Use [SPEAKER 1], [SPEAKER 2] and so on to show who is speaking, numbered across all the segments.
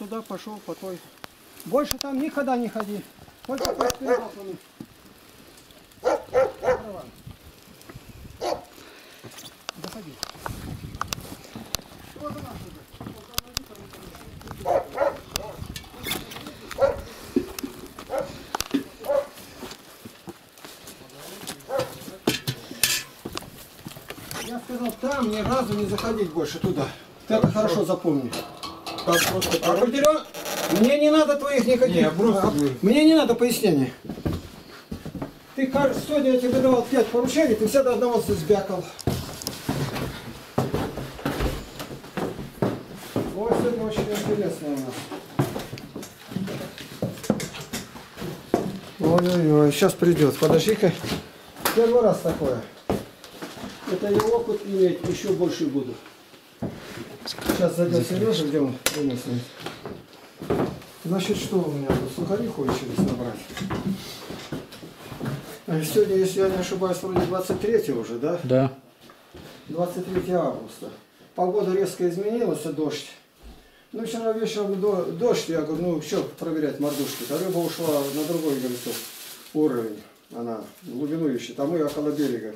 [SPEAKER 1] туда пошел по той. Больше там никогда не ходи. Только по балкону. Заходи. Вот она Я сказал, там ни разу не заходить больше туда. Ты это хорошо запомни. Определенно, мне не надо твоих никаких. Мне не надо пояснений. Ты сегодня я тебе давал 5 поручений, ты все до одного сбякал. Вот сегодня очень интересно у нас. Ой-ой-ой, сейчас придет. Подожди-ка. Первый раз такое. Это я опыт иметь, еще больше буду. Сейчас зайдет Сережа, где он вынесет. Значит, что у меня тут? Сухари хочется набрать. Сегодня, если я не ошибаюсь, вроде 23 уже, да?
[SPEAKER 2] Да.
[SPEAKER 1] 23 августа. Погода резко изменилась, дождь. Ну, вчера вечером дождь, я говорю, ну, что проверять мордушки. А рыба ушла на другой, говорится, уровень. Она глубину ищет, а мы около берега.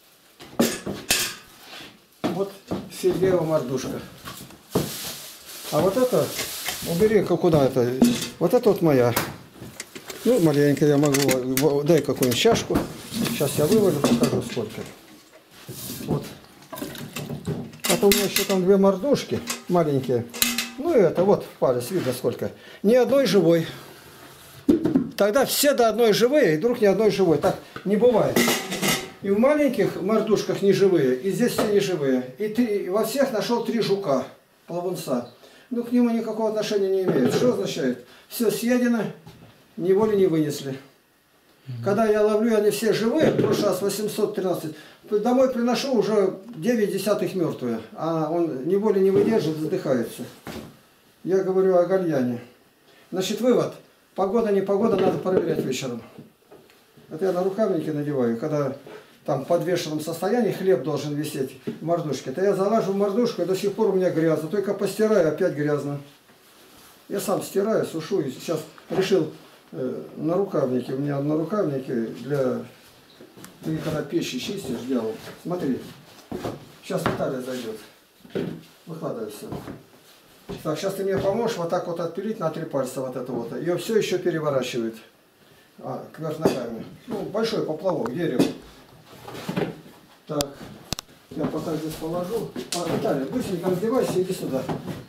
[SPEAKER 1] Вот Сергеева мордушка. А вот это, убери, куда это? Вот это вот моя. Ну, маленько я могу, дай какую-нибудь чашку. Сейчас я вывожу, покажу сколько. Вот. Это у меня еще там 2 мордушки маленькие. Ну и это вот палец, видно сколько. Ни одной живой. Тогда все до одной живые, и вдруг ни одной живой. Так не бывает. И в маленьких мордушках не живые, и здесь все не живые. И во всех нашел 3 жука, плавунца. Ну, к нему никакого отношения не имеет. Что означает? Все съедено, неволи не вынесли. Когда я ловлю, они все живые, в прошлый раз 813. Домой приношу уже 9 десятых мертвые. А он неволи не выдерживает, задыхается. Я говорю о гальяне. Значит, вывод. Погода, не погода, надо проверять вечером. Это я на рукавники надеваю, когда там в подвешенном состоянии хлеб должен висеть в мордушке. То я залажу в мордушку, и до сих пор у меня грязно. Только постираю, опять грязно. Я сам стираю, сушу. И сейчас решил на рукавнике. У меня на рукавнике для... Ты когда печи чистишь, делал. Смотри. Сейчас Виталий зайдет. Выкладывай все. Так, сейчас ты мне поможешь вот так вот отпилить на 3 пальца вот это вот. Ее все еще переворачивает. Кверх ногами. Ну, большой поплавок, дерево. Так, я пока здесь положу. Виталий, быстренько раздевайся, иди сюда.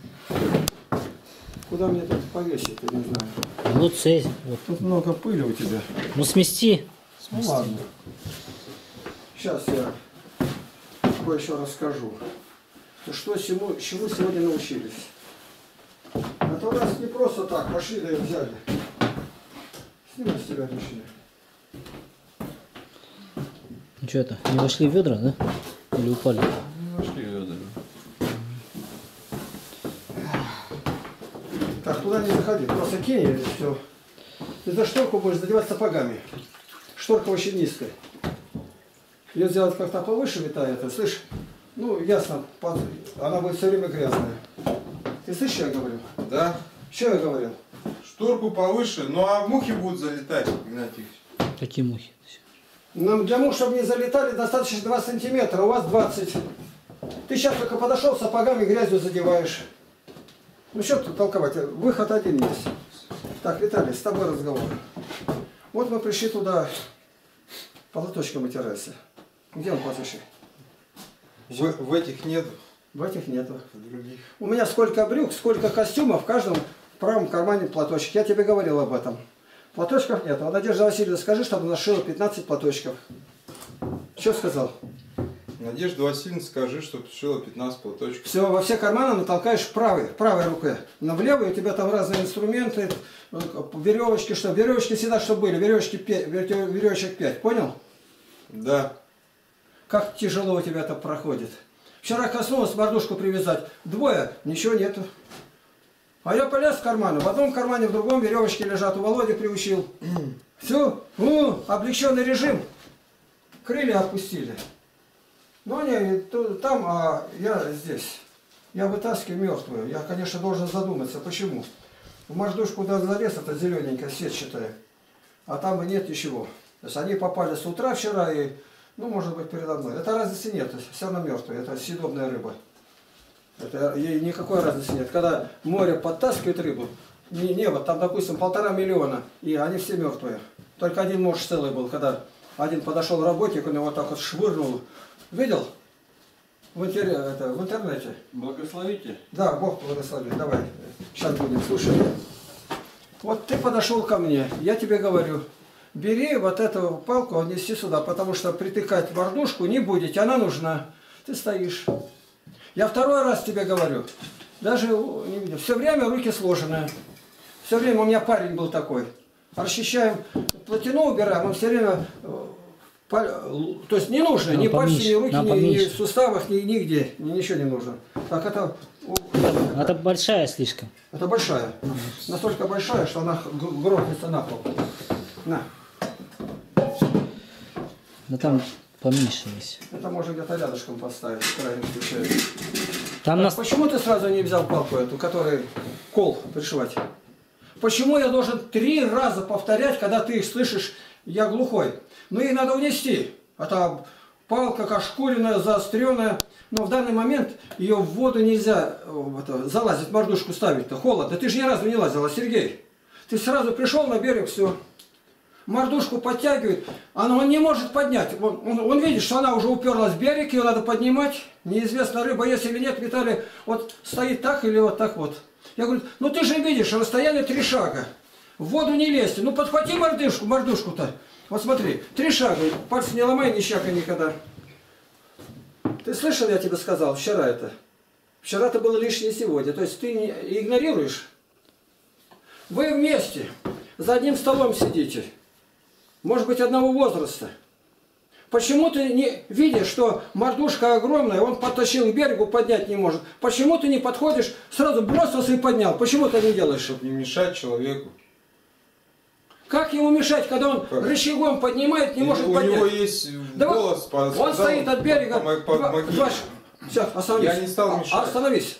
[SPEAKER 1] Куда мне тут повесить, я не знаю.
[SPEAKER 2] Вот здесь. Вот.
[SPEAKER 1] Тут много пыли у тебя.
[SPEAKER 2] Ну смести.
[SPEAKER 1] Ну ладно. Сейчас я кое-что расскажу. Что чему сегодня научились. Это у нас не просто так, пошли да и взяли. Снимай с тебя решили.
[SPEAKER 2] Ну что это, не вошли в ведра, да? Или упали?
[SPEAKER 3] Не вошли в ведра.
[SPEAKER 1] Так, туда не заходи, просто кинь и все. Ты за шторку будешь задевать сапогами. Шторка очень низкая. Ее сделать как-то повыше, витает, слышь? Ну, ясно, она будет все время грязная. Ты слышишь, что я говорю?
[SPEAKER 3] Да.
[SPEAKER 1] Что я говорил?
[SPEAKER 3] Шторку повыше, ну а мухи будут залетать, Игнатьевич.
[SPEAKER 2] Какие мухи?
[SPEAKER 1] Нам для мух, чтобы не залетали, достаточно 2 сантиметра, у вас 20. Ты сейчас только подошел, сапогами грязью задеваешь. Ну что тут толковать? Выход один есть. Так, Виталий, с тобой разговор. Вот мы пришли туда, полоточком вытирайся. Где он платочек?
[SPEAKER 3] В этих нету.
[SPEAKER 1] В этих нету.
[SPEAKER 3] В других.
[SPEAKER 1] У меня сколько брюк, сколько костюмов, в каждом в правом кармане платочек. Я тебе говорил об этом. Платочков нет. А Надежда Васильевна, скажи, чтобы нашила 15 платочков. Что сказал?
[SPEAKER 3] Надежда Васильевна, скажи, чтобы шила 15 платочков.
[SPEAKER 1] Все, во все карманы натолкаешь правой рукой. Но в левой у тебя там разные инструменты, веревочки, что? Веревочки всегда что были? Веревочек 5, понял?
[SPEAKER 3] Да.
[SPEAKER 1] Как тяжело у тебя это проходит. Вчера коснулась мордушку привязать. 2, ничего нету. А я полез в карманы. В одном кармане, в другом веревочки лежат. У Володи приучил. Все, облегченный режим. Крылья опустили. Но они там, а я здесь. Я вытаскиваю мертвую. Я, конечно, должен задуматься, почему. В мордушку куда залез, это зелененькая, сетчатая, а там и нет ничего. То есть они попали с утра вчера и, ну, может быть, передо мной. Это разницы нет, все равно мертвая, это съедобная рыба. Это, ей никакой разницы нет. Когда море подтаскивает рыбу, вот там, допустим, 1,5 миллиона, и они все мертвые. Только один муж целый был, когда один подошел работник, он его вот так вот швырнул. Видел? В интернете.
[SPEAKER 4] Благословите.
[SPEAKER 1] Да, Бог благословит. Давай, сейчас будем слушать. Вот ты подошел ко мне, я тебе говорю, бери вот эту палку, неси сюда, потому что притыкать мордушку не будете, она нужна. Ты стоишь. Я второй раз тебе говорю, даже не видел, все время руки сложены. Все время у меня парень был такой. Расчищаем, плотину убираем, он все время... То есть не нужно, ни пальцы, ни руки, ни в суставах, нигде, ничего не нужно. Так это...
[SPEAKER 2] Это большая слишком.
[SPEAKER 1] Это большая. Настолько большая, что она грохнется на пол. На.
[SPEAKER 2] Да там поменьше есть.
[SPEAKER 1] Это можно где-то рядышком поставить, в крайнем случае.
[SPEAKER 2] Там нас...
[SPEAKER 1] Почему ты сразу не взял палку эту, которой кол пришивать? Почему я должен 3 раза повторять, когда ты их слышишь, я глухой? Ну и надо унести. Это палка кашкуренная, заостренная. Но в данный момент ее в воду нельзя залазить, мордушку ставить-то. Холодно. Ты же ни разу не лазила, Сергей. Ты сразу пришел на берег, все. Мордушку подтягивает. Он не может поднять. Он видит, что она уже уперлась в берег, ее надо поднимать. Неизвестно, рыба есть или нет. Виталий вот стоит так или вот так вот. Я говорю, ну ты же видишь, расстояние 3 шага. В воду не лезьте. Ну подхвати мордушку-то. Вот смотри, 3 шага. Пальцы не ломай, ни щака никогда. Ты слышал, я тебе сказал, вчера это? Вчера-то было лишнее сегодня. То есть ты не игнорируешь. Вы вместе за одним столом сидите. Может быть, одного возраста. Почему ты не видишь, что мордушка огромная, он подтащил к берегу, поднять не может? Почему ты не подходишь, сразу бросился и поднял? Почему ты не делаешь?
[SPEAKER 3] Чтобы не мешать человеку.
[SPEAKER 1] Как ему мешать, когда он рычагом поднимает, не может поднять?
[SPEAKER 3] У него есть голос.
[SPEAKER 1] Он стоит от берега. Все, остановись.
[SPEAKER 3] Я не стал мешать.
[SPEAKER 1] Остановись.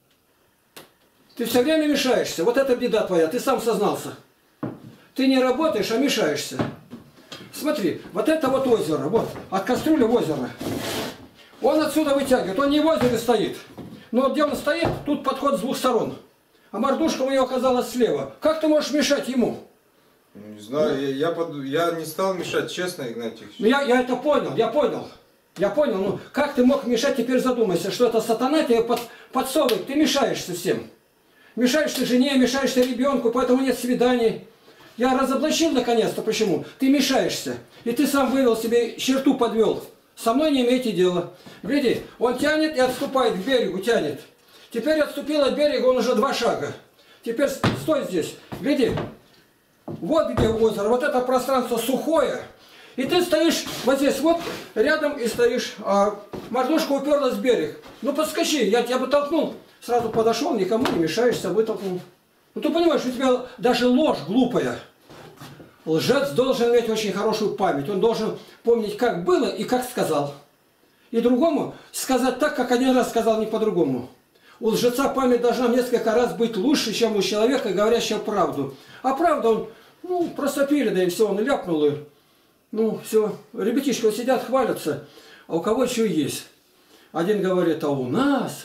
[SPEAKER 1] Ты все время мешаешься. Вот это беда твоя. Ты сам сознался. Ты не работаешь, а мешаешься. Смотри, вот это вот озеро. Вот, от кастрюли в озеро. Он отсюда вытягивает. Он не в озере стоит. Но вот где он стоит, тут подход с 2 сторон. А мордушка у него оказалась слева. Как ты можешь мешать ему?
[SPEAKER 3] Не знаю, я не стал мешать, честно, Игнатий.
[SPEAKER 1] Я это понял, я понял. Ну как ты мог мешать, теперь задумайся, что это сатана тебе подсовывает. Ты мешаешься всем. Мешаешь ты жене, мешаешь ты ребенку, поэтому нет свиданий. Я разоблачил наконец-то, почему. Ты мешаешься. И ты сам вывел себе, черту подвел. Со мной не имейте дела. Гляди, он тянет и отступает к берегу, тянет. Теперь отступил от берега, он уже 2 шага. Теперь стой здесь. Гляди. Вот где озеро, вот это пространство сухое. И ты стоишь вот здесь вот, рядом и стоишь, а мордушка уперлась в берег. Ну подскочи, я тебя бы толкнул. Сразу подошел, никому не мешаешься, вытолкнул. Ну ты понимаешь, у тебя даже ложь глупая. Лжец должен иметь очень хорошую память. Он должен помнить, как было и как сказал. И другому сказать так, как один раз сказал, не по-другому. У лжеца память должна в несколько раз быть лучше, чем у человека, говорящего правду. А правда он, просопили, да и все, он ляпнул. И, все, ребятишки вот сидят, хвалятся, а у кого что есть. Один говорит, а у нас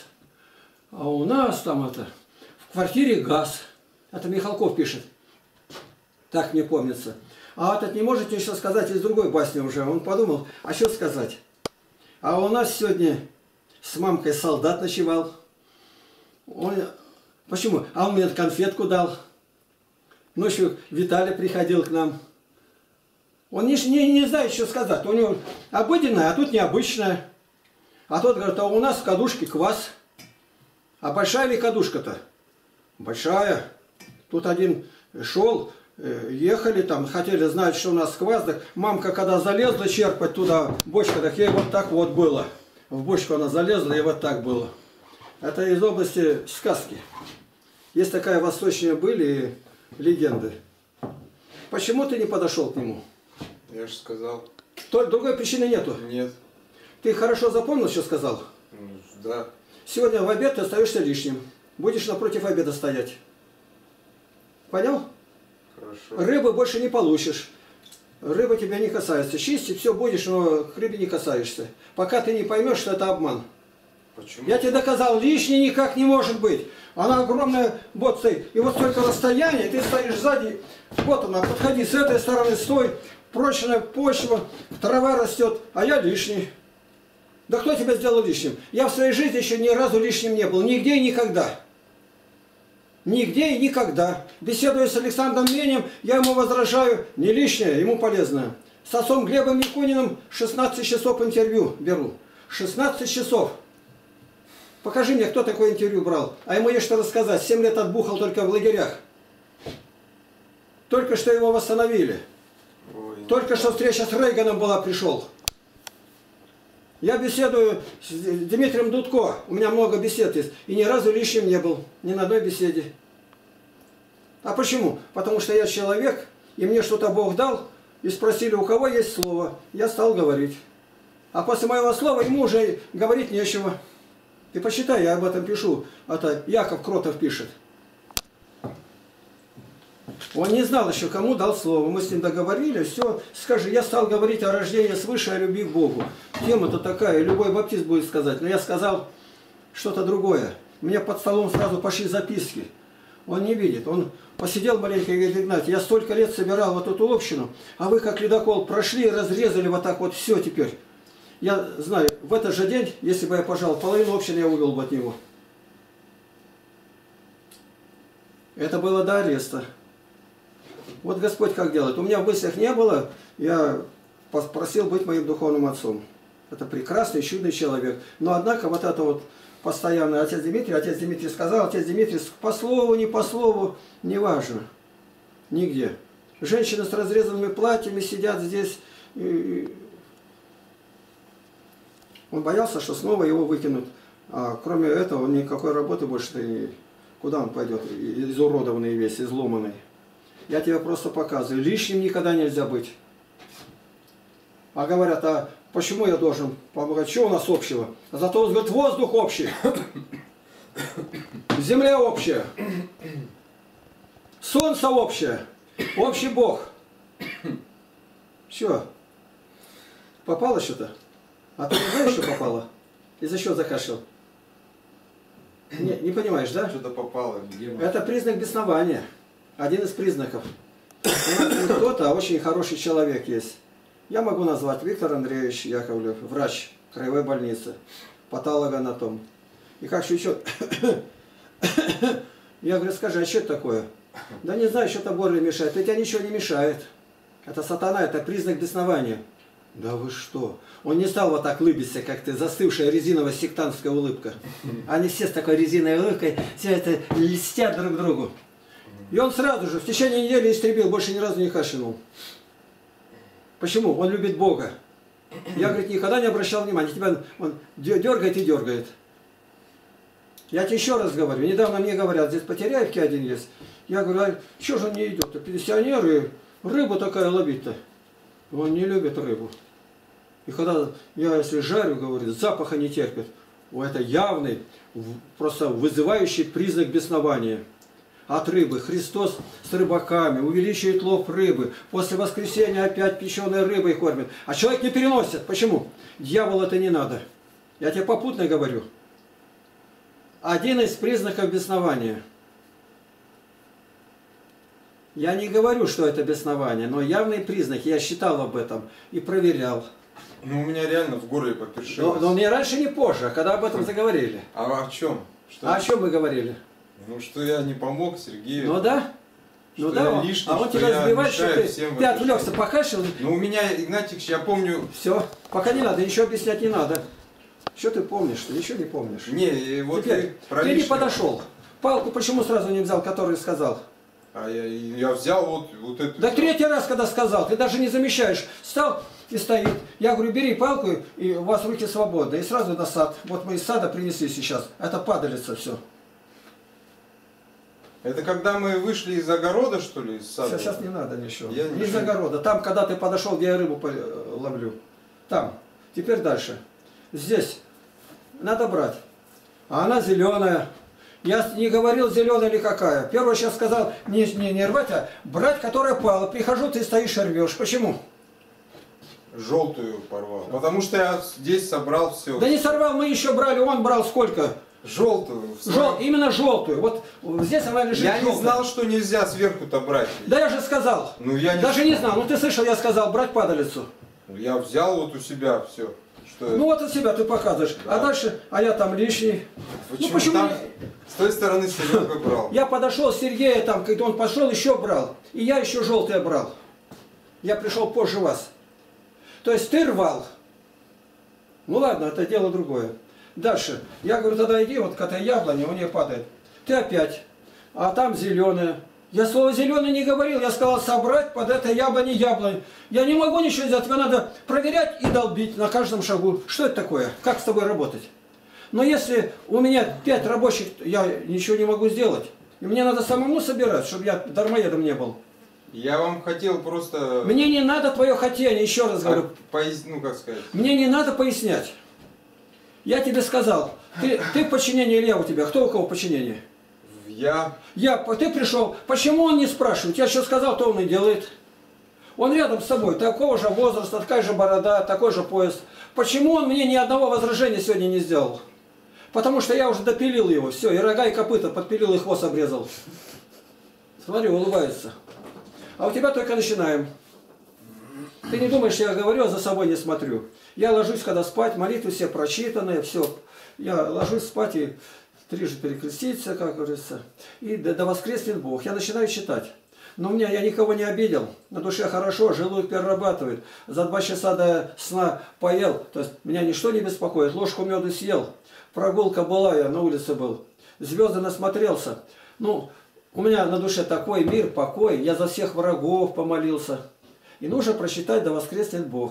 [SPEAKER 1] там в квартире газ. Это Михалков пишет. Так мне помнится. А этот не может ничего сказать из другой басни уже. Он подумал, а что сказать? А у нас сегодня с мамкой солдат ночевал. Почему? А он мне конфетку дал. Ночью Виталий приходил к нам. Он не знает, что сказать. У него обыденное, а тут необычное. А тот говорит, а у нас в кадушке квас. А большая ли кадушка-то? Большая. Тут один шел, ехали там, хотели знать, что у нас квас. Так мамка, когда залезла черпать туда бочка, так ей вот так вот было. В бочку она залезла, и вот так было. Это из области сказки. Есть такая восточная были легенды. Почему ты не подошел к нему?
[SPEAKER 3] Я же сказал.
[SPEAKER 1] Другой причины нету?
[SPEAKER 3] Нет.
[SPEAKER 1] Ты хорошо запомнил, что сказал?
[SPEAKER 3] Да.
[SPEAKER 1] Сегодня в обед ты остаешься лишним. Будешь напротив обеда стоять. Понял?
[SPEAKER 3] Хорошо.
[SPEAKER 1] Рыбы больше не получишь. Рыба тебя не касается. Чистить все будешь, но к рыбе не касаешься. Пока ты не поймешь, что это обман.
[SPEAKER 3] Почему?
[SPEAKER 1] Я тебе доказал, лишней никак не может быть. Она огромная, вот стоит. И вот столько расстояния, ты стоишь сзади. Вот она, подходи с этой стороны, стой. Прочная почва, трава растет, а я лишний. Да кто тебя сделал лишним? Я в своей жизни еще ни разу лишним не был. Нигде и никогда. Нигде и никогда. Беседуя с Александром Менем, я ему возражаю, не лишнее, ему полезное. С отцом Глебом Якуниным 16 часов интервью беру. 16 часов. Покажи мне, кто такое интервью брал. А ему есть что рассказать. 7 лет отбухал только в лагерях. Только что его восстановили.
[SPEAKER 3] Ой,
[SPEAKER 1] Только что встреча с Рейганом была, пришел. Я беседую с Дмитрием Дудко. У меня много бесед есть. И ни разу лишним не был. Ни на одной беседе. А почему? Потому что я человек, и мне что-то Бог дал, и спросили, у кого есть слово. Я стал говорить. А после моего слова ему уже говорить нечего. Ты посчитай, я об этом пишу. Это Яков Кротов пишет. Он не знал еще, кому дал слово. Мы с ним договорились, все. Скажи, я стал говорить о рождении свыше, о любви к Богу. Тема-то такая, любой баптист будет сказать. Но я сказал что-то другое. Мне под столом сразу пошли записки. Он не видит. Он посидел маленько и говорит, Игнатий, я столько лет собирал вот эту общину, а вы как ледокол прошли и разрезали вот так вот все теперь. Я знаю, в этот же день, если бы я пожал, половину общины я увел бы от него. Это было до ареста. Вот Господь как делает. У меня в мыслях не было, я попросил быть моим духовным отцом. Это прекрасный, чудный человек. Но однако вот это вот постоянно отец Дмитрий сказал, отец Дмитрий по слову, не по слову, неважно. Нигде. Женщины с разрезанными платьями сидят здесь. Он боялся, что снова его выкинут. А кроме этого, никакой работы больше не... Куда он пойдет? Изуродованный весь, изломанный. Я тебе просто показываю. Лишним никогда нельзя быть. А говорят, а почему я должен помогать? Что у нас общего? А зато он говорит, воздух общий. Земля общая. Солнце общее. Общий Бог. Все. Попало что-то? А ты не знаешь, что попало? Из-за чего закашлял? Не понимаешь, да?
[SPEAKER 3] Что-то попало.
[SPEAKER 1] Это признак беснования. Один из признаков. Не кто-то, а очень хороший человек есть. Я могу назвать Виктор Андреевич Яковлев, врач краевой больницы, патологоанатом. И как шучет. Я говорю, скажи, а что это такое? Да не знаю, что-то горле мешает. Ведь тебе ничего не мешает. Это сатана, это признак беснования. Да вы что? Он не стал вот так улыбиться, как ты, застывшая резиновая сектантская улыбка. Они все с такой резиновой улыбкой, все это льстят друг другу. И он сразу же в течение недели истребил, больше ни разу не кашлянул. Почему? Он любит Бога. Я, говорит, никогда не обращал внимания. Тебя он дергает и дергает. Я тебе еще раз говорю. Недавно мне говорят, здесь Потеряевки один есть. Я говорю, а что же он не идет? Пенсионеры, рыбу такая ловить-то. Он не любит рыбу. И когда я, если жарю, говорит, запаха не терпит. Это явный, просто вызывающий признак беснования. От рыбы. Христос с рыбаками увеличивает лов рыбы. После воскресения опять печеной рыбой кормит. А человек не переносит. Почему? Дьявол это не надо. Я тебе попутно говорю. Один из признаков беснования. Я не говорю, что это беснование, но явные признаки. Я считал об этом и проверял.
[SPEAKER 3] Ну, у меня реально в горле попершилось.
[SPEAKER 1] Но не раньше, не позже, а когда об этом заговорили.
[SPEAKER 3] А о чем?
[SPEAKER 1] А о чем мы говорили?
[SPEAKER 3] Ну, что я не помог Сергею.
[SPEAKER 1] Ну да. Ну да,
[SPEAKER 3] лишний,
[SPEAKER 1] а он
[SPEAKER 3] что
[SPEAKER 1] тебя
[SPEAKER 3] я
[SPEAKER 1] сбивает, что
[SPEAKER 3] мешаю
[SPEAKER 1] ты
[SPEAKER 3] всем в
[SPEAKER 1] отвлекся,
[SPEAKER 3] этой
[SPEAKER 1] покашлял.
[SPEAKER 3] Ну, у меня, Игнатьевич, я помню...
[SPEAKER 1] Все, пока не надо, ничего объяснять не надо. Что ты помнишь? Ты ничего не помнишь.
[SPEAKER 3] Не, вот
[SPEAKER 1] Теперь,
[SPEAKER 3] про
[SPEAKER 1] ты не
[SPEAKER 3] лишнего.
[SPEAKER 1] подошел. Палку почему сразу не взял, который сказал?
[SPEAKER 3] А я взял вот эту...
[SPEAKER 1] Да третий раз, когда сказал, ты даже не замечаешь. Встал и стоит. Я говорю, бери палку, и у вас руки свободны. И сразу на сад. Вот мы из сада принесли сейчас. Это падалица все.
[SPEAKER 3] Это когда мы вышли из огорода, что ли, из сада?
[SPEAKER 1] Сейчас не надо ничего.
[SPEAKER 3] Я
[SPEAKER 1] Не из огорода. Там, когда ты подошел, где я рыбу ловлю. Там. Теперь дальше. Здесь. Надо брать. а она зеленая. Я не говорил, зеленая или какая. Первое сейчас сказал, не рвать, а брать, которая пала. Прихожу, ты стоишь и рвешь. Почему?
[SPEAKER 3] Желтую порвал. Потому что я здесь собрал все.
[SPEAKER 1] Да не сорвал, мы еще брали, он брал сколько?
[SPEAKER 3] Желтую.
[SPEAKER 1] Именно желтую. Вот здесь она лежит.
[SPEAKER 3] Я
[SPEAKER 1] желтая.
[SPEAKER 3] не знал, что нельзя сверху-то брать.
[SPEAKER 1] Да я же сказал.
[SPEAKER 3] Ну я не...
[SPEAKER 1] Даже не знал. Ну ты слышал, я сказал, брать падалицу.
[SPEAKER 3] Я взял вот у себя все. Что...
[SPEAKER 1] Ну вот от себя ты показываешь. Да. А дальше, а я там лишний.
[SPEAKER 3] Почему?
[SPEAKER 1] Ну почему?
[SPEAKER 3] Там, с той стороны Серега брал.
[SPEAKER 1] Я подошел с Сергея, там, когда он пошел, еще брал. И я еще желтое брал. Я пришел позже вас. То есть ты рвал. Ну ладно, это дело другое. Дальше. Я говорю, тогда иди, вот к этой яблоне, у нее падает. Ты опять. А там зеленая. Я слово зеленый не говорил, я сказал собрать под этой яблони яблонь. Я не могу ничего сделать, тебе надо проверять и долбить на каждом шагу. Что это такое? Как с тобой работать? Но если у меня 5 рабочих, я ничего не могу сделать. И мне надо самому собирать, чтобы я дармоедом не был.
[SPEAKER 3] Я вам хотел просто...
[SPEAKER 1] Мне не надо твое хотение, еще раз говорю.
[SPEAKER 3] Ну, как сказать?
[SPEAKER 1] Мне не надо пояснять. Я тебе сказал, ты в подчинении или я у тебя? Кто у кого в подчинении? Ты пришел. Почему он не спрашивает? Я что сказал, то он и делает. Он рядом с тобой, такого же возраста, такая же борода, такой же пояс. Почему он мне ни одного возражения сегодня не сделал? Потому что я уже допилил его. Все, и рога, и копыта подпилил, и хвост обрезал. Смотри, улыбается. А у тебя только начинаем. Ты не думаешь, я говорю, а за собой не смотрю. Я ложусь, когда спать, молитвы все прочитанные, все. Я ложусь спать и трижды перекреститься, как говорится. И да воскреснет Бог. Я начинаю читать. Но я никого не обидел. На душе хорошо, желудок перерабатывает. За 2 часа до сна поел. То есть меня ничто не беспокоит. Ложку меда съел. Прогулка была, я на улице был. Звезды насмотрелся. Ну, у меня на душе такой мир, покой. Я за всех врагов помолился. И нужно прочитать, да воскреснет Бог.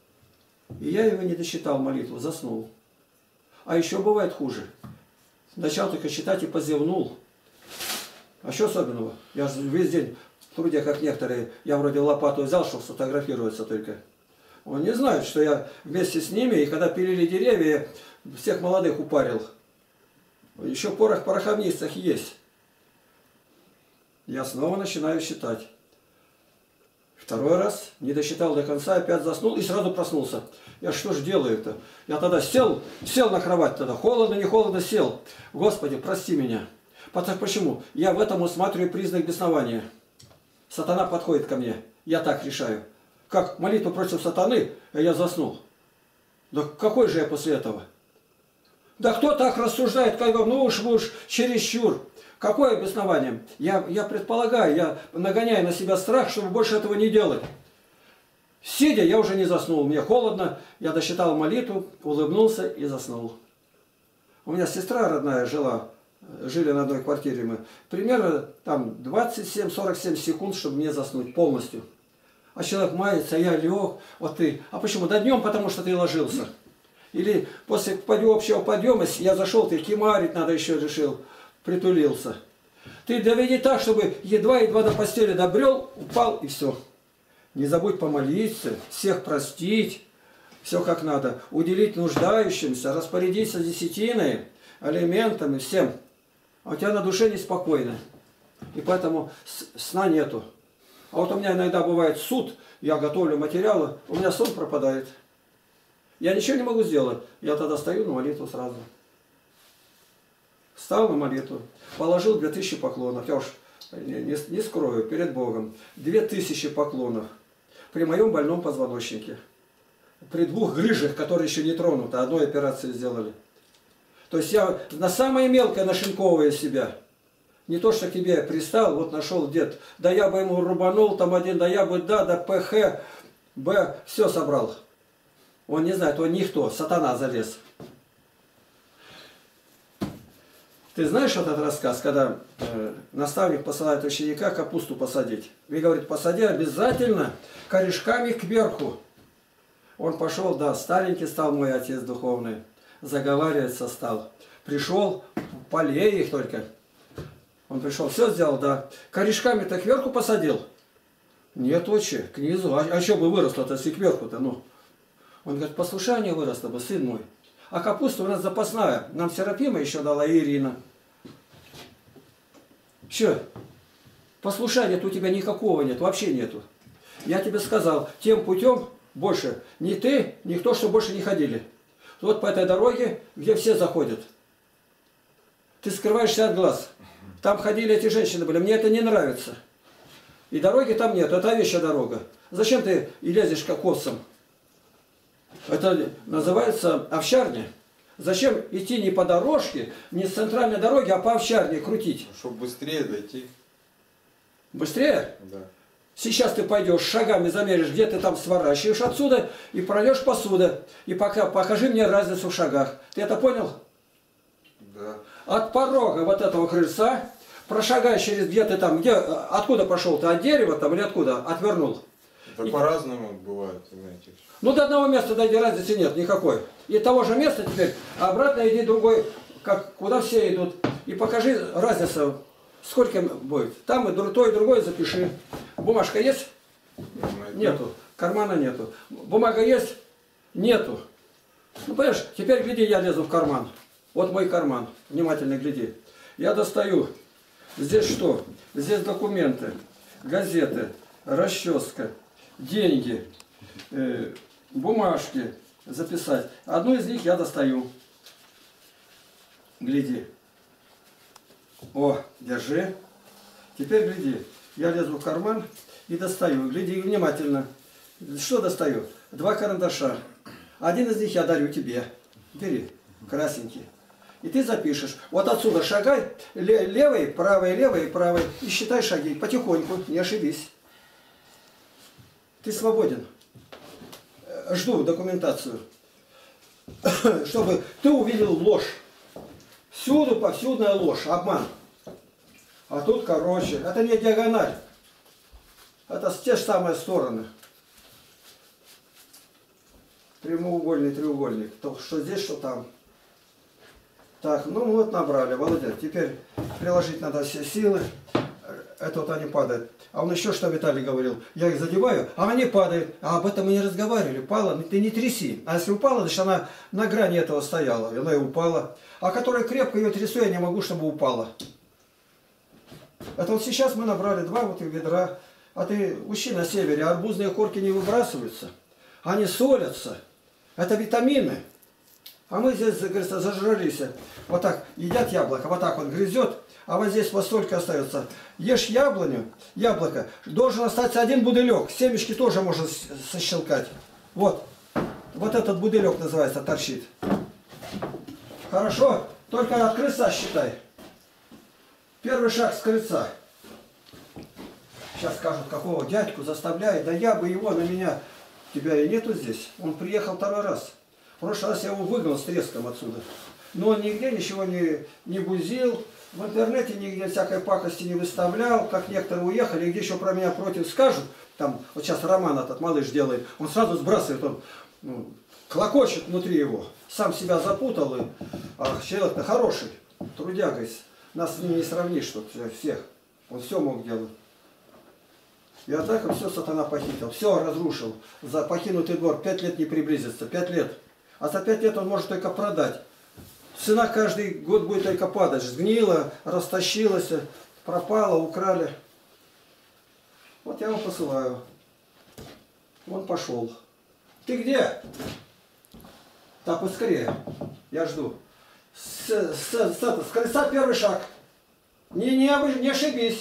[SPEAKER 1] И я его не дочитал молитву, заснул. А еще бывает хуже. Начал только читать и позевнул. А что особенного? Я же весь день в труде, как некоторые, я вроде лопату взял, чтобы сфотографироваться только. Он не знает, что я вместе с ними, и когда пилили деревья, всех молодых упарил. Еще порох в пороховницах есть. Я снова начинаю считать. 2 раз, не досчитал до конца, опять заснул и сразу проснулся. Я что ж делаю-то? Я тогда сел на кровать, тогда холодно, не холодно, сел. Господи, прости меня. Почему? Я в этом усматриваю признак беснования. Сатана подходит ко мне, я так решаю. Как молитва против сатаны, а я заснул. Да какой же я после этого? Да кто так рассуждает, как ну уж чересчур. Какое беснование? Я предполагаю, я нагоняю на себя страх, чтобы больше этого не делать. Сидя, я уже не заснул. Мне холодно, я досчитал молитву, улыбнулся и заснул. У меня сестра родная жили на одной квартире мы. Примерно там 27-47 секунд, чтобы мне заснуть полностью. А человек мается, я лег, вот ты. А почему? Да днем, потому что ты ложился. Или после общего подъема я зашел, ты кимарить надо еще решил. Притулился. Ты доведи так, чтобы едва-едва до постели добрел, упал и все. Не забудь помолиться, всех простить, все как надо. Уделить нуждающимся, распорядиться десятиной, алиментами, всем. А у тебя на душе неспокойно. И поэтому сна нету. А вот у меня иногда бывает суд, я готовлю материалы, у меня сон пропадает. Я ничего не могу сделать. Я тогда стою на молитву сразу. Встал на молитву, положил 2000 поклонов. Я уж не скрою, перед Богом. 2000 поклонов. При моем больном позвоночнике. При 2 грыжах, которые еще не тронуты. Одной операции сделали. То есть я на самое мелкое нашинковываю себя. Не то, что к тебе пристал, вот нашел дед. Да я бы ему рубанул, там один, да я бы, да ПХ, Б, все собрал. Он не знает, он никто, сатана залез. Ты знаешь этот рассказ, когда наставник посылает ученика капусту посадить? И говорит, посади обязательно корешками кверху. Он пошел, да, старенький стал мой отец духовный, заговариваться стал. Пришел, полей их только. Он пришел, все сделал, да. Корешками-то кверху посадил? Нет, отче, к низу. А что бы выросло-то, если кверху-то, ну? Он говорит, послушание выросло бы, сын мой. А капуста у нас запасная. Нам Серафима еще дала и Ирина. Че? Послушания у тебя никакого нет, вообще нету. Я тебе сказал, тем путем больше ни ты, никто, что больше не ходили. Вот по этой дороге, где все заходят. Ты скрываешься от глаз. Там ходили эти женщины были. Мне это не нравится. И дороги там нет. Это овечья дорога. Зачем ты и лезешь как овцам? Это называется овчарня. Зачем идти не по дорожке, не с центральной дороги, а по овчарне крутить?
[SPEAKER 3] Чтобы быстрее дойти.
[SPEAKER 1] Быстрее?
[SPEAKER 3] Да.
[SPEAKER 1] Сейчас ты пойдешь, шагами замеришь, где ты там сворачиваешь отсюда и пройдешь посуда. И пока покажи мне разницу в шагах. Ты это понял?
[SPEAKER 3] Да.
[SPEAKER 1] От порога вот этого крыльца прошагай через где ты там, откуда пошел ты, от дерева там или откуда, отвернул.
[SPEAKER 3] Это по-разному бывает, знаете.
[SPEAKER 1] Ну до одного места дойди, разницы нет никакой. И того же места теперь обратно иди другой, как куда все идут. И покажи разницу, сколько будет. Там и то, и другое запиши. Бумажка есть? Нету. Кармана нету. Бумага есть? Нету. Ну понимаешь, теперь гляди, я лезу в карман. Вот мой карман. Внимательно гляди. Я достаю. Здесь что? Здесь документы, газеты, расческа, деньги, бумажки записать. Одну из них я достаю. Гляди. О, держи. Теперь гляди. Я лезу в карман и достаю. Гляди внимательно. Что достаю? 2 карандаша. Один из них я дарю тебе. Бери. Красненький. И ты запишешь. Вот отсюда шагай. Левый, правый, правый. И считай шаги. Потихоньку. Не ошибись. Ты свободен. Жду документацию. Чтобы ты увидел ложь. Всюду, повсюдная ложь. Обман. А тут, короче, это не диагональ. Это те же самые стороны. Прямоугольный треугольник. То, что здесь, что там. Так, ну вот набрали. Молодец. Теперь приложить надо все силы. Это вот они падают. А он еще что Виталий говорил. Я их задеваю, а они падают. А об этом мы не разговаривали. Пала, ты не тряси. А если упала, значит она на грани этого стояла. И она и упала. А которая крепко ее трясу, я не могу, чтобы упала. Это вот сейчас мы набрали 2 вот ведра. А ты учи на севере, арбузные корки не выбрасываются. Они солятся. Это витамины. А мы здесь, говорится, зажрались. Вот так едят яблоко, вот так он грызет, а вот здесь вот столько остается. Ешь яблоню, яблоко, должен остаться один бутылек. Семечки тоже можно сощелкать. Вот. Вот этот бутылек называется, торчит. Хорошо? Только от крыльца считай. Первый шаг с крыльца. Сейчас скажут, какого дядьку заставляет. Да я бы его на меня. Тебя и нету здесь. Он приехал 2-й раз. В прошлый раз я его выгнал с треском отсюда. Но он нигде ничего не бузил. В интернете нигде всякой пакости не выставлял. Как некоторые уехали, где еще про меня против скажут. Там, вот сейчас Роман этот малыш делает. Он сразу сбрасывает, он клокочет внутри его. Сам себя запутал. И, человек-то хороший, трудяга. Нас с ним не сравнишь тут всех. Он все мог делать. И однако все сатана похитил, все разрушил. За покинутый двор 5 лет не приблизится, 5 лет. А за 5 лет он может только продать. Цена каждый год будет только падать. Сгнила, растащилась, пропала, украли. Вот я его посылаю. Он пошел. Ты где? Так, быстрее. Я жду. С крыльца первый шаг. Не ошибись.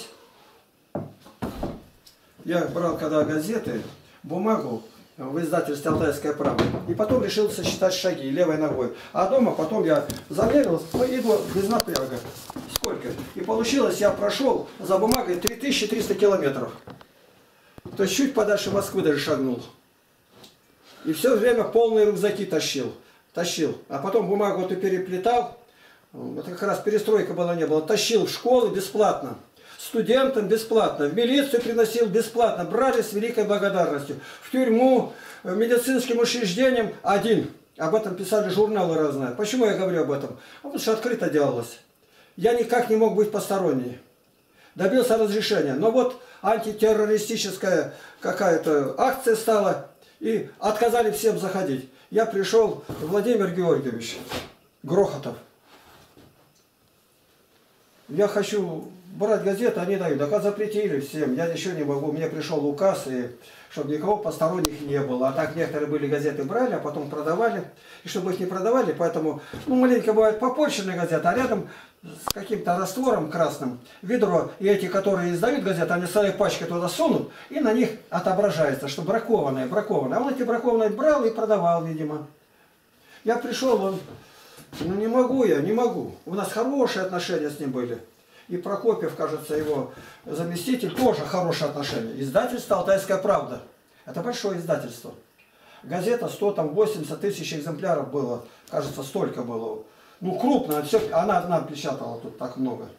[SPEAKER 1] Я брал когда газеты, бумагу в издательстве «Алтайская правда». И потом решил сосчитать шаги левой ногой. А дома потом я замерил, иду без напряга. Сколько? И получилось, я прошел за бумагой 3300 километров. То есть чуть подальше Москвы даже шагнул. И все время полные рюкзаки тащил. А потом бумагу эту переплетал. Это как раз перестройка была, не было. Тащил в школы бесплатно. Студентам бесплатно, в милицию приносил бесплатно, брали с великой благодарностью. В тюрьму, в медицинским учреждениям один. Об этом писали журналы разные. Почему я говорю об этом? Потому что открыто делалось. Я никак не мог быть посторонний. Добился разрешения. Но вот антитеррористическая какая-то акция стала. И отказали всем заходить. Я пришел, Владимир Георгиевич Грохотов. Я хочу брать газеты, они дают. Так запретили всем, я еще не могу. Мне пришел указ, и чтобы никого посторонних не было. А так некоторые были газеты брали, а потом продавали. И чтобы их не продавали, поэтому, ну, маленько бывают попорченные газеты, а рядом с каким-то раствором красным ведро. И эти, которые издают газеты, они свои пачки туда сунут, и на них отображается, что бракованные. А он эти бракованные брал и продавал, видимо. Я пришел, он... Ну не могу я, не могу. У нас хорошие отношения с ним были. И Прокопьев, кажется, его заместитель, тоже хорошие отношения. Издательство «Алтайская правда». Это большое издательство. Газета 180 тысяч экземпляров было. Кажется, столько было. Ну крупная, все, она одна печатала тут так много.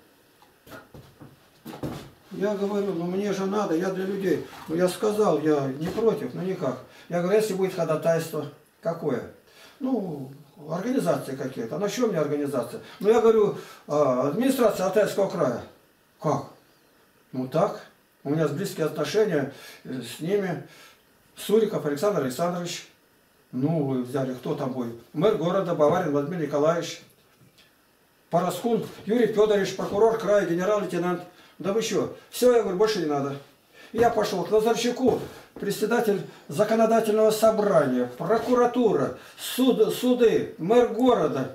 [SPEAKER 1] Я говорю, ну мне же надо, я для людей. Ну я сказал, я не против, ну никак. Я говорю, если будет ходатайство, какое? Ну... Организации какие-то. А на чем мне организация? Ну, я говорю, администрация Алтайского края. Как? Ну, так. У меня близкие отношения с ними. Суриков Александр Александрович. Ну, вы взяли, кто там будет? Мэр города Баварин Владимир Николаевич. Пороскун Юрий Федорович, прокурор края, генерал-лейтенант. Да вы что? Все, я говорю, больше не надо. И я пошел к Лазарчуку, председатель законодательного собрания, прокуратура, суды, мэр города,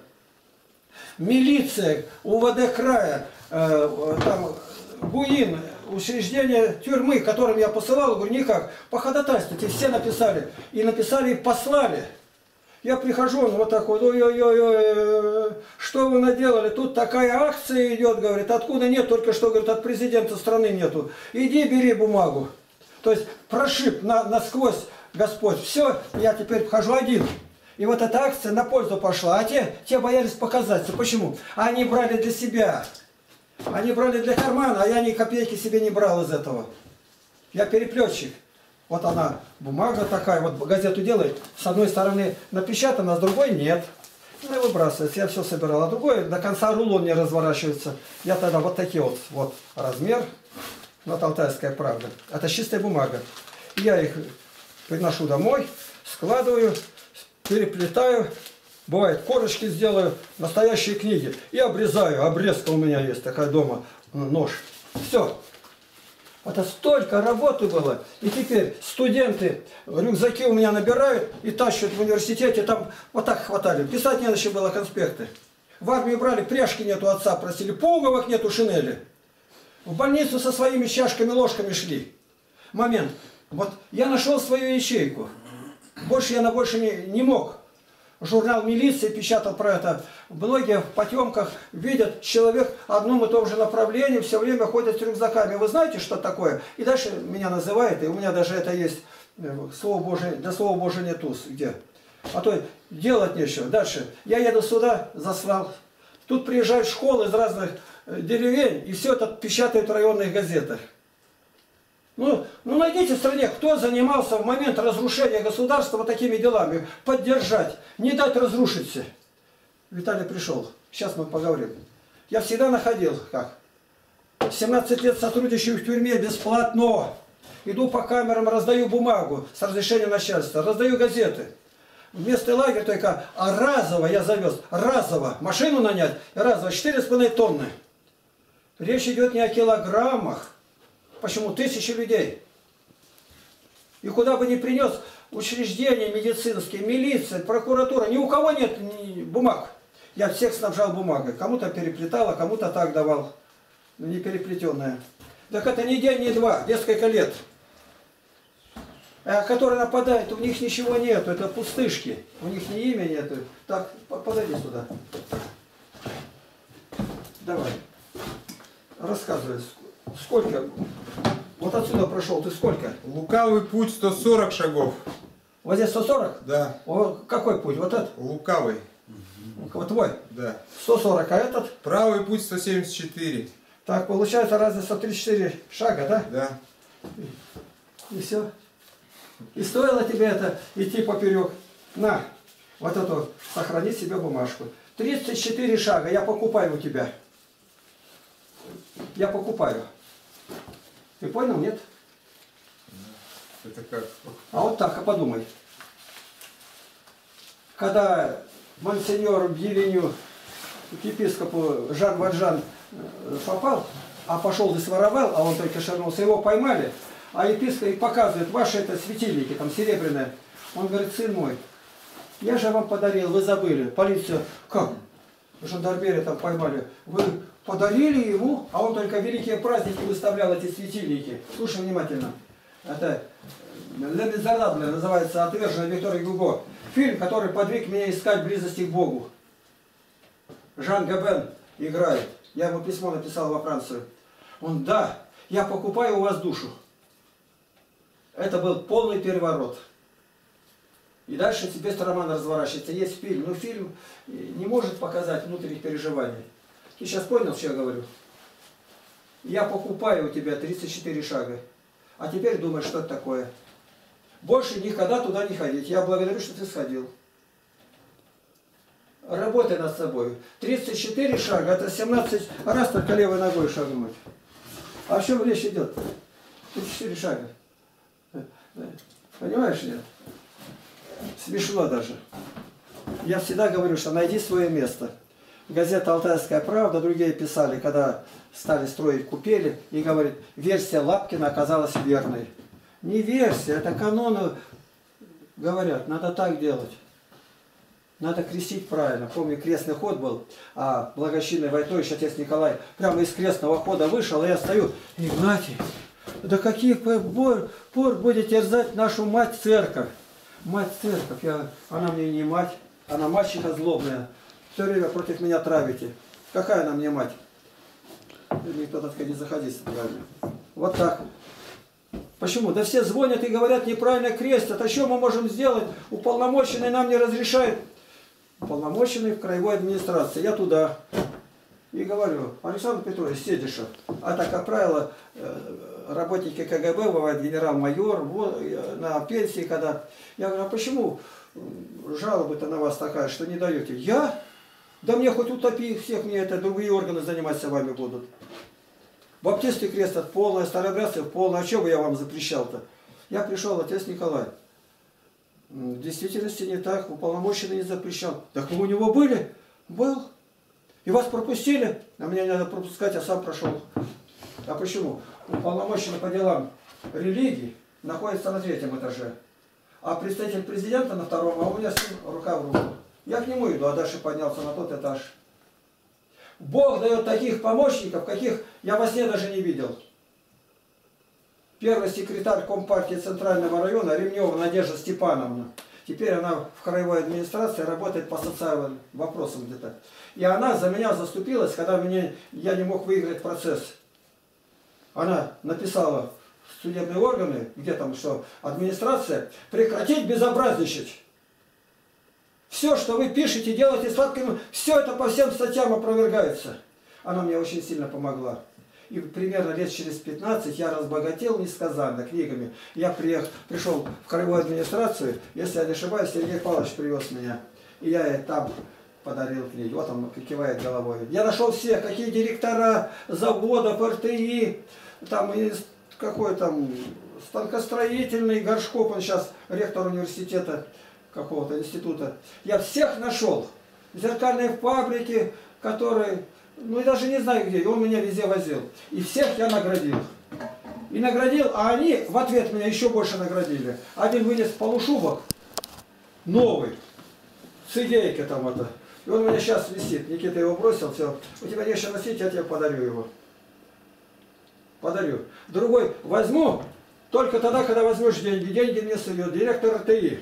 [SPEAKER 1] милиция, УВД края, там, ГУИН, учреждение тюрьмы, которым я посылал, говорю, никак, по ходатайству, все написали, и послали. Я прихожу, он вот такой, ой-ой-ой, что вы наделали, тут такая акция идет, говорит, откуда нет, только что, говорит, от президента страны нету. Иди, бери бумагу. То есть прошиб насквозь Господь. Все, я теперь вхожу один. И вот эта акция на пользу пошла. А те боялись показаться. Почему? Они брали для себя. Они брали для кармана, а я ни копейки себе не брал из этого. Я переплетчик. Вот она, бумага такая, вот газету делает, с одной стороны напечатана, а с другой нет. Ну и выбрасывается, я все собирал, а другой до конца рулон не разворачивается. Я тогда вот такие вот размер, вот Алтайская правда. Это чистая бумага. Я их приношу домой, складываю, переплетаю, бывает корочки сделаю, настоящие книги. И обрезаю, обрезка у меня есть такая дома, нож. Все. Это столько работы было. И теперь студенты рюкзаки у меня набирают и тащат в университете. Там вот так хватали. Писать не на что было конспекты. В армию брали, пряжки нету отца просили, пуговок нету, шинели. В больницу со своими чашками, ложками шли. Момент. Вот я нашел свою ячейку. Больше я на больше не мог. Журнал милиции печатал про это. Многие в потемках видят, человек в одном и том же направлении все время ходит с рюкзаками. Вы знаете, что такое? И дальше меня называют, и у меня даже это есть, Слово Божие, для Слова Божия нету где. А то делать нечего. Дальше. Я еду сюда, заслал. Тут приезжают школы из разных деревень, и все это печатают в районных газетах. Ну, найдите в стране, кто занимался в момент разрушения государства вот такими делами. Поддержать, не дать разрушиться. Виталий пришел, сейчас мы поговорим. Я всегда находил, как? 17 лет сотрудничаю в тюрьме бесплатно. Иду по камерам, раздаю бумагу с разрешения начальства, раздаю газеты. Вместо лагеря только, а разово я завез, разово, машину нанять, разово, 4,5 тонны. Речь идет не о килограммах. Почему? 1000 людей. И куда бы ни принес, учреждения медицинские, милиция, прокуратура, ни у кого нет бумаг. Я всех снабжал бумагой. Кому-то переплетал, а кому-то так давал. Не переплетенная. Так это не день, не два, несколько лет. А которые нападают, у них ничего нету, это пустышки. У них ни имя нету. Так, подойди сюда. Давай. Рассказывай. Сколько? Вот отсюда прошел, ты сколько?
[SPEAKER 3] Лукавый путь 140 шагов.
[SPEAKER 1] Вот здесь 140?
[SPEAKER 3] Да.
[SPEAKER 1] О, какой путь? Вот этот?
[SPEAKER 3] Лукавый.
[SPEAKER 1] Вот твой?
[SPEAKER 3] Да.
[SPEAKER 1] 140, а этот?
[SPEAKER 3] Правый путь 174.
[SPEAKER 1] Так, получается разница 34 шага, да?
[SPEAKER 3] Да.
[SPEAKER 1] И все. И стоило тебе это идти поперек. На, вот эту, сохрани себе бумажку. 34 шага, я покупаю у тебя. Я покупаю. Ты понял, нет?
[SPEAKER 3] Это как?
[SPEAKER 1] А вот так, а подумай. Когда монсеньор в деревню к епископу Жан Вальжан попал, а пошел и своровал, а он только шарнулся, его поймали, а епископ и показывает, ваши это светильники, там серебряные. Он говорит, сын мой, я же вам подарил, вы забыли. Полиция, как? Жандармерия там поймали. Вы подарили ему, а он только в великие праздники выставлял эти светильники. Слушай внимательно. Это «Le Miserable» называется, «Отверженный» Виктора Гюго. Фильм, который подвиг меня искать близости к Богу. Жан Габен играет. Я ему письмо написал во Францию. Он, да, я покупаю у вас душу. Это был полный переворот. И дальше тебе роман разворачивается. Есть фильм, но фильм не может показать внутренних переживаний. Ты сейчас понял, что я говорю? Я покупаю у тебя 34 шага. А теперь думаешь, что это такое. Больше никогда туда не ходить. Я благодарю, что ты сходил. Работай над собой. 34 шага, это 17 раз только левой ногой шагнуть. А о чем речь идет? 34 шага. Понимаешь, нет? Смешно даже. Я всегда говорю, что найди свое место. Газета «Алтайская правда», другие писали, когда стали строить купели, и говорит, версия Лапкина оказалась верной. Не версия, это каноны говорят, надо так делать. Надо крестить правильно. Помню, крестный ход был, а Благочинный Войтович, отец Николай, прямо из крестного хода вышел, и я стою, Игнатий, до каких пор будете терзать нашу мать-церковь? Мать-церковь, она мне не мать, она мачеха злобная. Все время против меня травите. Какая она мне мать? Никто так не заходит правильно. Вот так. Почему? Да все звонят и говорят, неправильно крестят. А что мы можем сделать? Уполномоченный нам не разрешает. Уполномоченный в краевой администрации. Я туда. И говорю, Александр Петрович Седишев. А так, как правило, работники КГБ, бывает генерал-майор, на пенсии, когда... Я говорю, а почему жалоба-то на вас такая, что не даете? Я? Да мне хоть утопи всех, мне это другие органы заниматься вами будут. Баптисты крестят полное, старообрядцев полное. А что бы я вам запрещал-то? Я пришел, отец Николай. В действительности не так, уполномоченный не запрещал. Так вы у него были? Был. И вас пропустили? А меня не надо пропускать, я сам прошел. А почему? Уполномоченный по делам религии находится на 3-м этаже. А представитель президента на 2-м, а у меня с ним рука в руку. Я к нему иду, а дальше поднялся на тот этаж. Бог дает таких помощников, каких я во сне даже не видел. Первый секретарь Компартии Центрального района Ремнева Надежда Степановна. Теперь она в краевой администрации работает по социальным вопросам где-то. И она за меня заступилась, когда я не мог выиграть процесс. Она написала в судебные органы, где там что, администрация, прекратить безобразничать. Все, что вы пишете, делаете сладким, все это по всем статьям опровергается. Она мне очень сильно помогла. И примерно лет через 15 я разбогател несказанно книгами. Я пришел в краевую администрацию, если я не ошибаюсь, Сергей Павлович привез меня. И я ей там подарил книги. Вот он кивает головой. Я нашел всех, какие директора заводов, РТИ, там какой там станкостроительный, Горшков, он сейчас ректор университета, какого-то института. Я всех нашел. Зеркальные фабрики, которые... Ну и даже не знаю где, и он меня везде возил. И всех я наградил. И наградил, а они в ответ меня еще больше наградили. Один вынес полушубок, новый, с идейкой там это. И он у меня сейчас висит. Никита его бросил, все. У тебя нечего носить, я тебе подарю его. Подарю. Другой возьму, только тогда, когда возьмешь деньги. Деньги мне сует директор РТИ.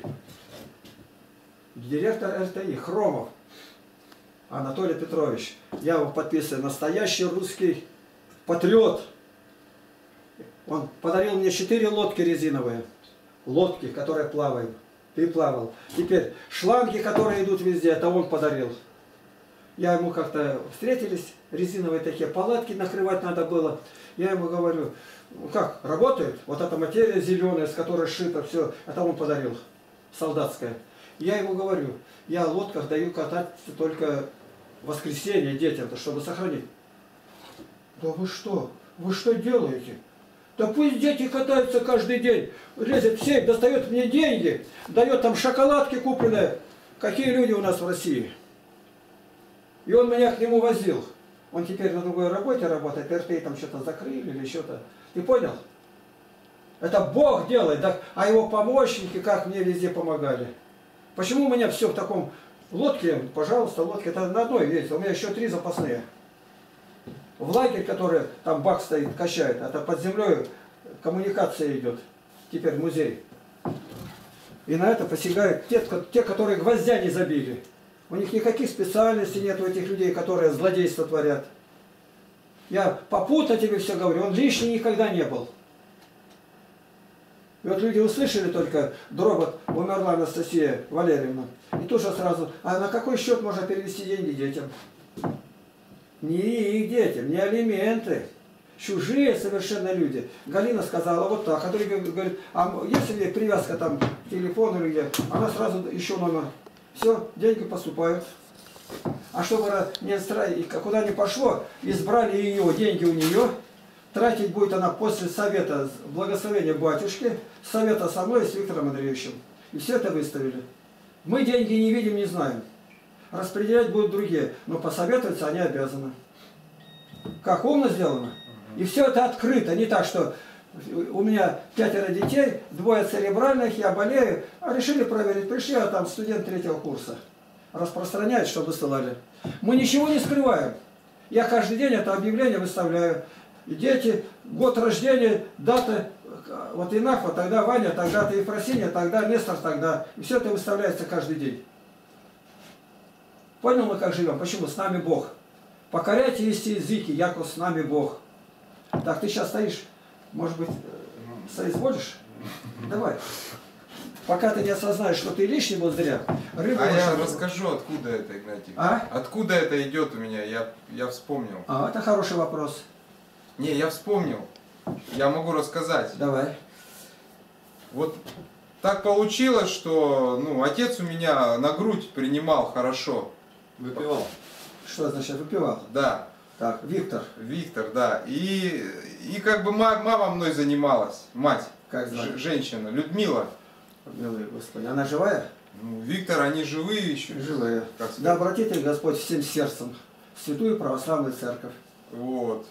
[SPEAKER 1] Директор РТИ, Хромов. Анатолий Петрович, я его подписываю, настоящий русский патриот. Он подарил мне 4 лодки резиновые. Лодки, которые плавают. Ты плавал. Теперь шланги, которые идут везде, это он подарил. Я ему как-то встретились, резиновые такие палатки накрывать надо было. Я ему говорю, ну как, работает? Вот эта материя зеленая, с которой сшито все, это он подарил, солдатская. Я ему говорю, я в лодках даю кататься только в воскресенье детям, чтобы сохранить. Да вы что? Вы что делаете? Да пусть дети катаются каждый день, лезет в сейф, достает мне деньги, дает там шоколадки купленные. Какие люди у нас в России? И он меня к нему возил. Он теперь на другой работе работает, РТ там что-то закрыли или что-то. Ты понял? Это Бог делает, да? А его помощники как мне везде помогали. Почему у меня все в таком лодке, пожалуйста, лодке, это на одной ездит, у меня еще 3 запасные. В лагерь, который там бак стоит, качает, это под землей коммуникация идет, теперь музей. И на это посягают те, которые гвоздя не забили. У них никаких специальностей нет у этих людей, которые злодейство творят. Я попутно тебе все говорю, он лишний никогда не был. И вот люди услышали только, Дробот, умерла Анастасия Валерьевна. И тут же сразу, а на какой счет можно перевести деньги детям? Не их детям, не алименты. Чужие совершенно люди. Галина сказала вот так, а другой говорит, а если ли привязка там к телефону или где, она сразу еще номер. Все, деньги поступают. А чтобы не куда ни пошло, избрали ее, деньги у нее, тратить будет она после совета, благословения батюшки, совета со мной и с Виктором Андреевичем. И все это выставили. Мы деньги не видим, не знаем. Распределять будут другие, но посоветоваться они обязаны. Как умно сделано? И все это открыто, не так, что у меня 5 детей, 2 церебральных, я болею, а решили проверить, пришли, а там студент 3-го курса. Распространяют, что высылали. Мы ничего не скрываем. Я каждый день это объявление выставляю. И дети, год рождения, дата, вот Инафа, тогда Ваня, тогда-то Ефросинья, тогда Нестор, тогда. И все это выставляется каждый день. Понял мы, как живем? Почему? С нами Бог. Покоряйте есть языки, яко с нами Бог. Так, ты сейчас стоишь, может быть, соизволишь? Давай. Пока ты не осознаешь, что ты лишний был зря.
[SPEAKER 3] А я расскажу, откуда это, Игнатий.
[SPEAKER 1] А?
[SPEAKER 3] Откуда это идет у меня, я вспомнил.
[SPEAKER 1] А, это хороший вопрос.
[SPEAKER 3] Не, я вспомнил. Я могу рассказать.
[SPEAKER 1] Давай.
[SPEAKER 3] Вот так получилось, что отец у меня на грудь принимал хорошо.
[SPEAKER 4] Выпивал.
[SPEAKER 1] Что значит выпивал?
[SPEAKER 3] Да.
[SPEAKER 1] Так, Виктор.
[SPEAKER 3] Виктор, да. И как бы мама мной занималась. Мать.
[SPEAKER 1] Как звали?
[SPEAKER 3] Женщина. Людмила.
[SPEAKER 1] Милый Господи. Она живая?
[SPEAKER 3] Виктор, они живые еще.
[SPEAKER 1] Живая.
[SPEAKER 3] Как сказать?
[SPEAKER 1] Да обратите, Господь, всем сердцем в Святую Православную Церковь.
[SPEAKER 3] Вот.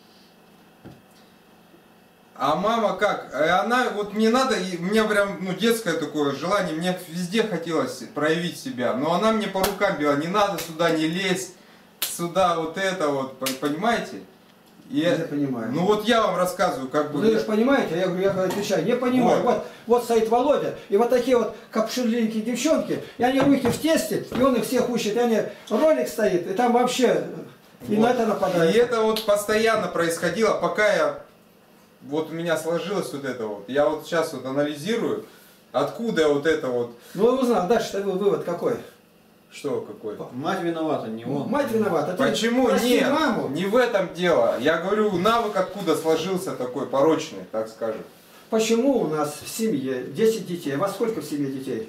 [SPEAKER 3] А мама как? Она, вот мне надо, у меня прям, детское такое желание, мне везде хотелось проявить себя, но она мне по рукам била, не надо сюда не лезть, сюда вот это вот, понимаете?
[SPEAKER 1] Я не понимаю.
[SPEAKER 3] Ну вот я вам рассказываю, как бы...
[SPEAKER 1] Вы же понимаете, я говорю, я отвечаю, не понимаю. Вот стоит Володя, и вот такие вот капширленькие девчонки, и они руки в тесте, и он их всех учит, и они, ролик стоит, и там вообще, и на это нападает.
[SPEAKER 3] И это вот постоянно происходило, пока вот у меня сложилось вот это вот. Я вот сейчас вот анализирую, откуда вот это вот...
[SPEAKER 1] Ну, я узнал, дальше вывод какой?
[SPEAKER 3] Что какой?
[SPEAKER 4] Мать виновата, не он.
[SPEAKER 1] Мать виновата.
[SPEAKER 3] Почему нет?
[SPEAKER 1] Маму.
[SPEAKER 3] Не в этом дело. Я говорю, навык откуда сложился такой порочный, так скажем.
[SPEAKER 1] Почему у нас в семье 10 детей? Во сколько в семье детей?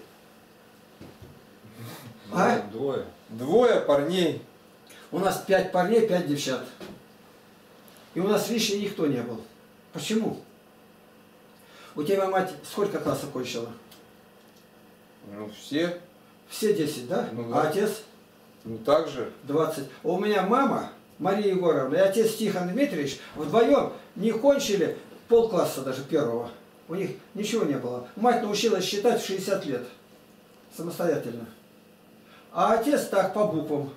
[SPEAKER 1] А?
[SPEAKER 4] 2.
[SPEAKER 3] 2 парней.
[SPEAKER 1] У нас 5 парней, 5 девчат. И у нас лишний никто не был. Почему? У тебя мать сколько классов кончила?
[SPEAKER 3] Ну, все.
[SPEAKER 1] Все 10, да?
[SPEAKER 3] Ну, да.
[SPEAKER 1] А отец?
[SPEAKER 3] Ну, так же.
[SPEAKER 1] 20. А у меня мама, Мария Егоровна, и отец Тихон Дмитриевич вдвоем не кончили полкласса даже первого. У них ничего не было. Мать научилась считать в 60 лет. Самостоятельно. А отец так по буквам.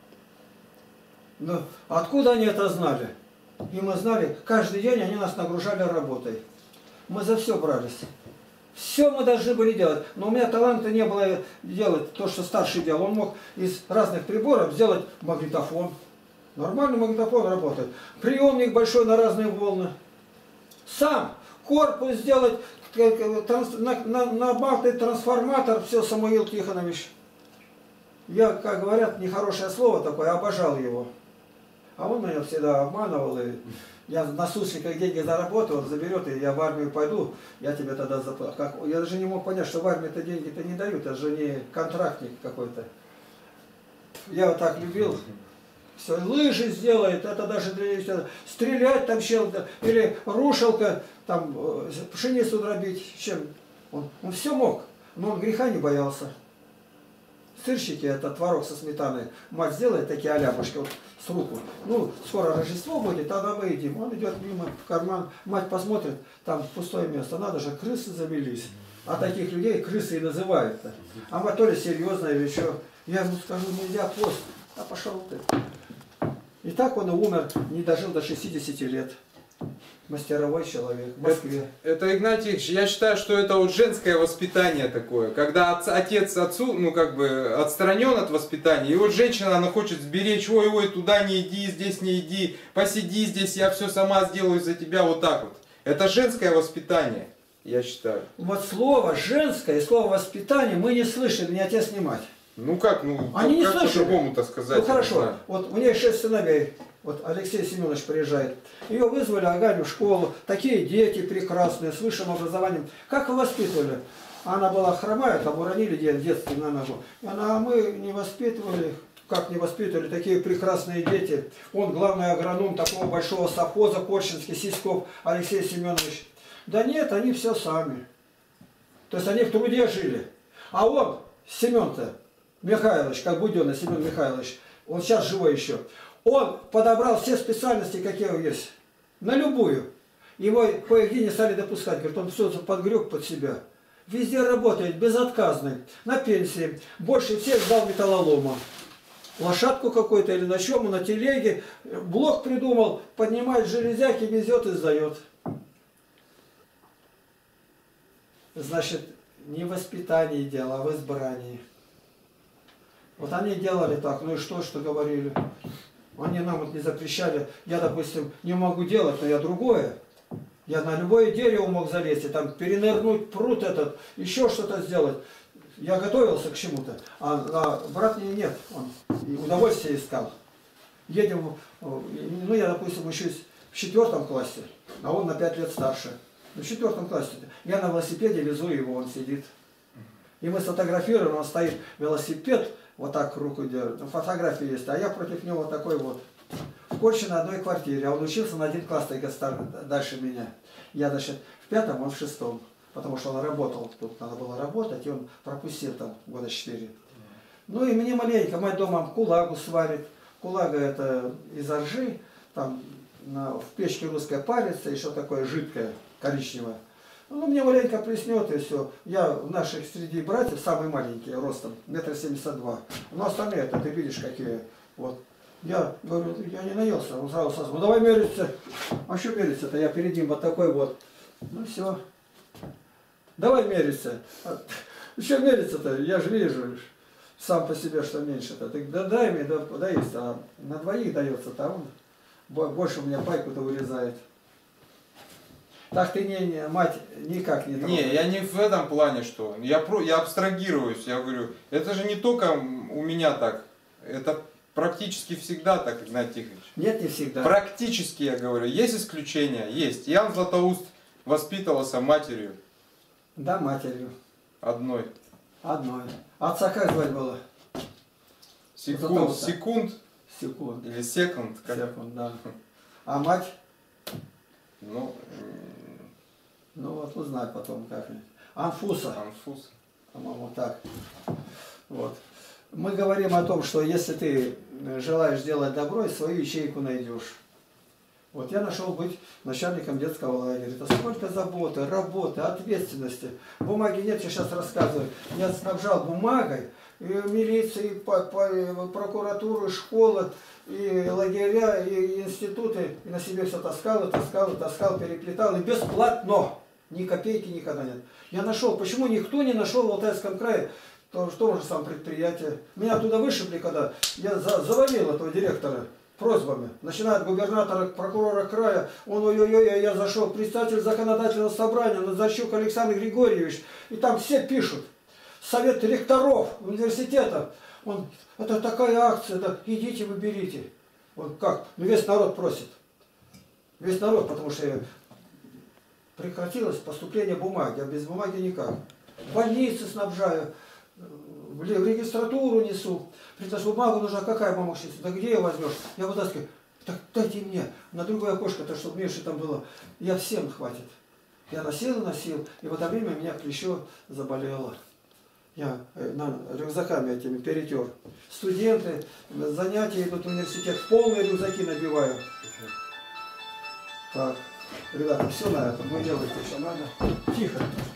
[SPEAKER 1] Но откуда они это знали? И мы знали, каждый день они нас нагружали работой. Мы за все брались. Все мы должны были делать. Но у меня таланта не было делать то, что старший делал. Он мог из разных приборов сделать магнитофон. Нормальный магнитофон работает. Приемник большой на разные волны. Сам корпус сделать, набавный трансформатор, все, Самуил Тихонович. Я, как говорят, нехорошее слово такое, обожал его. А он меня всегда обманывал, и я на сусликах деньги заработал, он заберет, и я в армию пойду, я тебе тогда заплачу. Я даже не мог понять, что в армии-то деньги-то не дают, это же не контрактник какой-то. Я вот так любил, Все, лыжи сделает, это даже для стрелять там чем-то, или рушилка, там пшеницу дробить, чем. Он все мог, но он греха не боялся. Сырщики, это творог со сметаной, мать сделает такие аляпушки вот с руку. Ну, скоро Рождество будет, тогда мы едим. Он идет мимо в карман, мать посмотрит, там пустое место, надо же, крысы завелись. А таких людей крысы и называют-то. А мать то ли серьезно или что. Я ему скажу, нельзя пост. А пошел ты. И так он и умер, не дожил до 60 лет. Мастеровой человек в Москве.
[SPEAKER 3] Это, Игнатьевич, я считаю, что это вот женское воспитание такое. Когда отец отцу, ну как бы отстранен от воспитания, и вот женщина, она хочет сберечь, ой, туда не иди, здесь не иди, посиди здесь, я все сама сделаю за тебя, вот так вот. Это женское воспитание, я считаю.
[SPEAKER 1] Вот слово женское и слово воспитание мы не слышали, ни отец, ни мать.
[SPEAKER 3] Ну как, ну
[SPEAKER 1] они не
[SPEAKER 3] как
[SPEAKER 1] слышали.
[SPEAKER 3] по-другому-то сказать?
[SPEAKER 1] Ну хорошо, вот у нее 6 сыновей. Вот Алексей Семенович приезжает. Ее вызвали Аганю в школу. Такие дети прекрасные, с высшим образованием. Как вы воспитывали? Она была хромая, там уронили в детстве на ногу. И она, а мы не воспитывали. Как не воспитывали? Такие прекрасные дети. Он главный агроном такого большого совхоза Корчинский, Сиськов Алексей Семенович. Да нет, они все сами. То есть они в труде жили. А он, Семен-то Михайлович, как Буденный Семен Михайлович, он сейчас живой еще. Он подобрал все специальности, какие есть, на любую. Его кое-где не стали допускать. Говорит, он все подгреб под себя. Везде работает, безотказный, на пенсии. Больше всех сдал металлолома. Лошадку какой-то или на чем, на телеге. Блок придумал, поднимает железяки, везет и сдает. Значит, не в воспитании дело, а в избрании. Вот они делали так, ну и что говорили? Они нам вот не запрещали. Я, допустим, не могу делать, но я другое. Я на любое дерево мог залезть, и там перенырнуть пруд этот, еще что-то сделать. Я готовился к чему-то. А брат мне нет, он удовольствие искал. Едем, ну я, допустим, учусь в 4 классе, а он на 5 лет старше. В 4 классе. Я на велосипеде везу его, он сидит. И мы сфотографируем, он стоит, велосипед, вот так руку держит. Ну, фотографии есть, а я против него такой вот. В Корчино одной квартире, а он учился на 1 класс только дальше меня. Я, значит, в 5, он в 6. Потому что он работал, тут надо было работать, и он пропустил там года 4. Ну и мне маленько, мать дома кулагу сварит. Кулага это из ржи, там в печке русская парится, еще такое жидкое, коричневое. Ну, мне маленько плеснет и все. Я в наших среди братьев самый маленький, ростом, 1,72 м. Но остальные, это ты видишь, какие. Вот. Я говорю, я не наелся. Он сразу сказал, ну давай мериться. А что мериться-то? Я перед ним вот такой вот. Ну все. Давай мериться. Что мериться-то? Я же вижу сам по себе, что меньше-то. Так да дай мне, да есть. А на двоих дается-то, он больше у меня пайку-то вырезает. Так ты мать никак не трогай.
[SPEAKER 3] Не, я не в этом плане, что я абстрагируюсь, я говорю, это же не только у меня так, это практически всегда так, Игнатий Тихонович.
[SPEAKER 1] Нет, не всегда.
[SPEAKER 3] Практически, я говорю, есть исключения, есть. Ян Златоуст воспитывался матерью.
[SPEAKER 1] Да, матерью.
[SPEAKER 3] Одной.
[SPEAKER 1] Одной. Отца как звать было?
[SPEAKER 3] Секунд.
[SPEAKER 1] Секунд.
[SPEAKER 3] Или секунд.
[SPEAKER 1] Секунд, да. А мать?
[SPEAKER 3] Ну
[SPEAKER 1] вот узнать потом как-нибудь. Анфуса.
[SPEAKER 3] Анфус.
[SPEAKER 1] По-моему, так. Вот. Мы говорим о том, что если ты желаешь делать добро, и свою ячейку найдешь. Вот я нашел быть начальником детского лагеря. Это сколько заботы, работы, ответственности. Бумаги нет, я сейчас рассказываю. Я снабжал бумагой и милиции, и прокуратуру, и школы, и лагеря, и институты. И на себе все таскал, переплетал. И бесплатно. Ни копейки никогда нет. Я нашел. Почему никто не нашел в Алтайском крае то же самое предприятие? Меня туда вышибли, когда я завалил этого директора просьбами. Начиная от губернатора, прокурора края, он ой-ой-ой, я зашел, председатель законодательного собрания, Назарчук Александр Григорьевич, и там все пишут. Совет ректоров университета. Он, это такая акция, да, идите, выберите. Вот как? Ну весь народ просит. Весь народ, потому что прекратилось поступление бумаги, а без бумаги никак. Больницы снабжаю, в регистратуру несу. Притащу бумагу нужна, какая мама сейчас? Да где ее возьмешь? Я вытаскиваю. Так дайте мне. На другое окошко-то, чтобы меньше там было. Я всем хватит. Я носил, и в это время меня плечо заболело. Я рюкзаками этими перетер. Студенты, занятия идут в университет, полные рюкзаки набиваю. Так, ребята, все на этом. Вы делаете, что надо. Тихо.